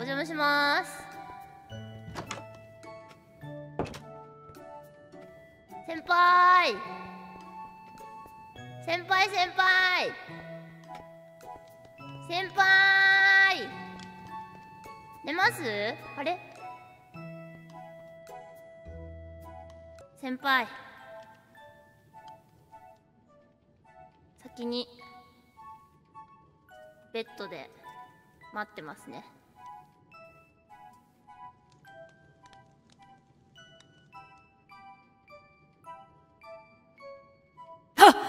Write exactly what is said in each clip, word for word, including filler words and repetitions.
邪魔しまーす。先輩先輩先輩先輩寝ます？あれ先輩、先にベッドで待ってますね。はっ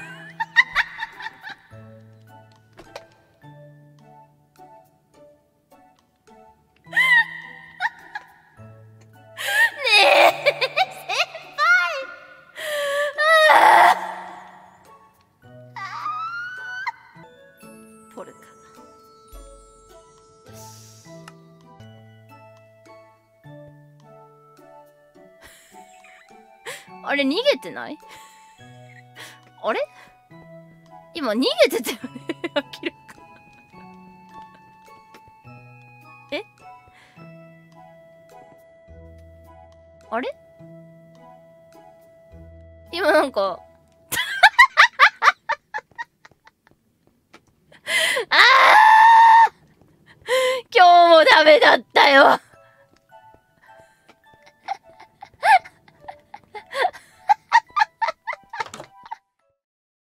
取るか。よし。あれ逃げてない？あれ今逃げてたよね明らか。えあれ今なんかあー今日もダメだったよ